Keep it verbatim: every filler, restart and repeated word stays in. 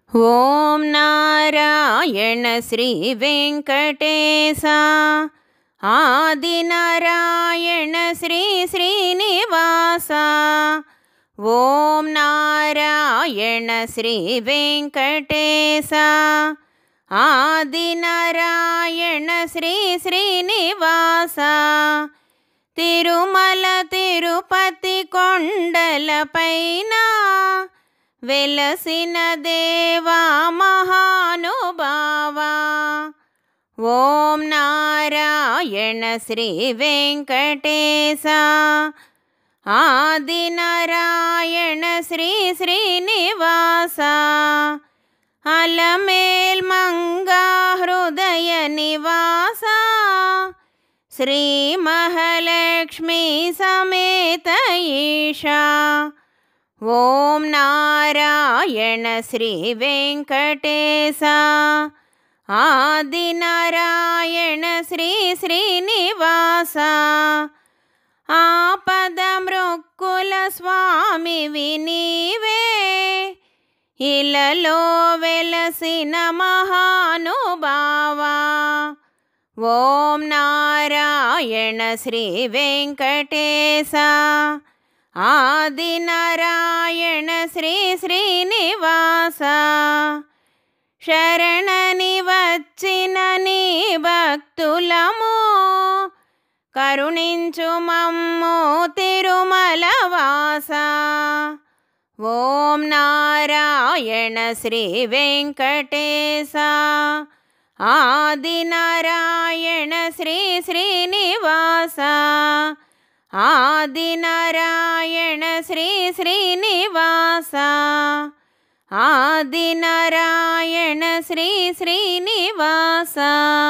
ఓం నారాయణ శ్రీ వెంకటేశ ఆది నారాయణ శ్రీ శ్రీనివాస. ఓం నారాయణ శ్రీ వెంకటేశ ఆది నారాయణ శ్రీ శ్రీనివాస. తిరుమల తిరుపతి కొండలపైన వెలసిన దేవా మహానుభావా. ఓం నారాయణ శ్రీ వెంకటేశ ఆది నారాయణ శ్రీ శ్రీనివాస. అలమేల్ మంగా హృదయ నివాస శ్రీ మహాలక్ష్మి సమేత ఈశా. ఓం నారాయణ శ్రీ వెంకటేశ ఆది నారాయణ శ్రీ శ్రీనివాస. ఆపద మృక్కుల స్వామి వినీవే ఇలలో వెలసిన మహానుభావా. ఓం నారాయణ శ్రీ వెంకటేశ ఆది నారాయణ శ్రీ శ్రీనివాస. శరణని వచ్చిన నీ భక్తులము కరుణించు మమ్ము తిరుమల వాస. ఓం నారాయణ శ్రీ వెంకటేశ ఆది నారాయణ శ్రీ శ్రీనివాస. ఆది నారాయణ శ్రీ శ్రీనివాస. ఆది నారాయణ శ్రీ శ్రీనివాస.